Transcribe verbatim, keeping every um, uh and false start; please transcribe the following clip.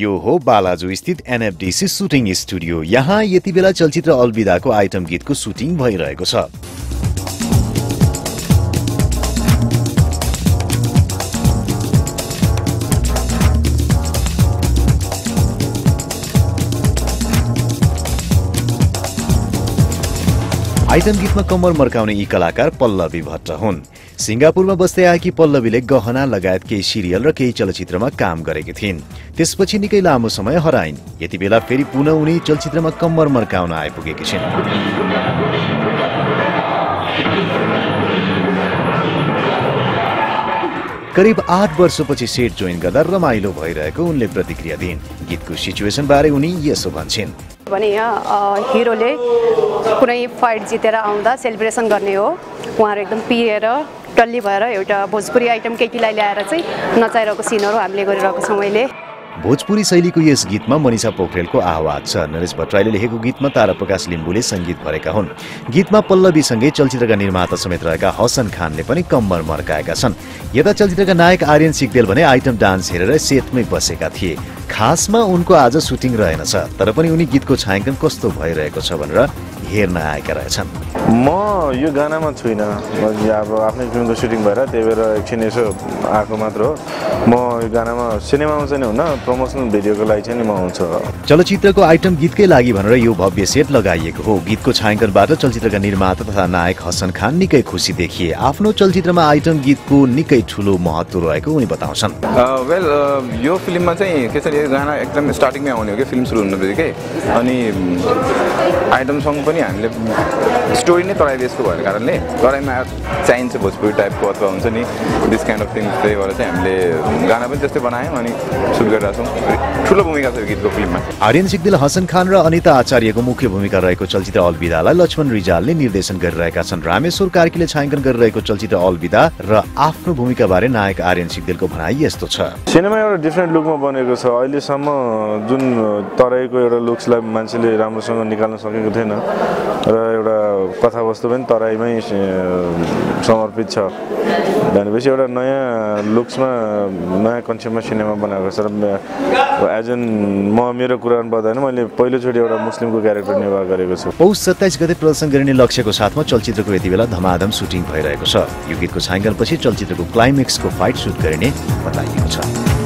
यो हो बालाजु स्थित एनएफडीसी सुटिङ स्टुडियो। यहाँ यति बेला चलचित्र अलविदाको आइटम गीतको सुटिङ भइरहेको छ। आइटम गीतमा कम्मर मर्काउने यी कलाकार पल्लवी भट्ट हुन्। सिंगापुरमा बस्दै आएकी पल्लवीले गहना लगायत केही सिरियल र केही चलचित्रमा काम गरेकी थिइन्। त्यसपछि निकै लामो समय हराइन्। यति बेला फेरि पुनः उनी चलचित्रमा कम्मर मर्काउन आइपुगेकी छिन्। करिब आठ वर्षपछि सेट जोइन गर्दा रमाइलो भइरहेको उनले प्रतिक्रिया दिइन्। गीतको सिचुएसन बारे उनी यसो भन्छिन् भने यहाँ हिरोले कुनै फाइट जितेर आउँदा सेलिब्रेसन गर्ने हो। उहाँहरू एकदम पिएर टल्ली भएर एउटा भोजपुरी आइटम केटीलाई ल्याएर चाहिँ नचाइरहेको सिनहरू हामीले गरिरहेको छौँ अहिले। भोजपुरी शैलीको यस गीतमा मनिषा पोखरेलको आवाज छ। नरेश भट्टराईले लेखेको गीतमा ताराप्रकाश लिम्बुले संगीत भरेका हुन्। गीतमा पल्लवीसँगै चलचित्रका निर्माता समेत रहेका हसन खानले पनि कम्मर मर्काएका छन्। यता चलचित्रका नायक आर्यन सिग्देल भने आइटम डान्स हेरेर सेटमै बसेका थिए। खासमा उनको आज सुटिङ रहेनछ, तर पनि उनी गीतको छायाङ्कन कस्तो भइरहेको छ भनेर हेर्न आएका रहेछन्। म यो गानामा छुइनँ, अब आफ्नै फिल्मको सुटिङ भएर त्यही भएर एकछिन यसो आएको मात्र हो। म यो गानामा सिनेमामा चाहिँ हुन प्रमोसनल भिडियोको लागि चाहिँ म आउँछु। चलचित्रको आइटम गीतकै लागि भनेर यो भव्य सेट लगाइएको हो। गीतको छायाङ्कनबाट चलचित्रका निर्माता तथा नायक हसन खान निकै खुसी देखिए। आफ्नो चलचित्रमा आइटम गीतको निकै ठुलो महत्त्व रहेको उनी बताउँछन्। वेल यो फिल्ममा चाहिँ के छ, यो गाना एकदम स्टार्टिङमै आउने हो कि फिल्म सुरु हुनु बित्तिकै। अनि आइटम सङ पनि हामीले स्टोरी नै तराई देशको भएको कारणले तराईमा चाहिन्छ भोजपुरी टाइपको अथवा हुन्छ नि दिस काइन्ड अफ थिङ्स। त्यही भएर चाहिँ हामीले गाना पनि त्यस्तै बनायौँ अनि सुट गरिरहेको छौँ। ठुलो भूमिका छ यो गीतको फिल्ममा। आर्यन सिग्देल, हसन खान र अनिता आचार्यको मुख्य भूमिका रहेको चलचित्र अलविदालाई लक्ष्मण रिजालले निर्देशन गरिरहेका छन्। रामेश्वर कार्कीले छायाङ्कन गरिरहेको चलचित्र अलविदा र आफ्नो भूमिकाबारे नायक आर्यन सिग्देलको भनाइ यस्तो छ। सिनेमा एउटा डिफ्रेन्ट लुकमा बनेको छ। अहिलेसम्म जुन तराईको एउटा लुक्सलाई मान्छेले राम्रोसँग निकाल्न सकेको थिएन र एउटा कथावस्तु पनि तराईमै समर्पित छ भनेपछि एउटा नयाँ लुक्समा नयाँ कन्सेप्टमा सिनेमा बनाएको छ। र एज एन म मेरो कुरा पर्दैन, मैले पहिलोचोटि एउटा मुस्लिमको क्यारेक्टर निर्वाह गरेको छु। पौष सत्ताइस गते प्रदर्शन गरिने लक्ष्यको साथमा चलचित्रको यति बेला धमाधम सुटिङ भइरहेको छ। यो गीतको छायाङ्कनपछि चलचित्रको क्लाइमेक्सको फाइट सुट गरिने बताइएको छ।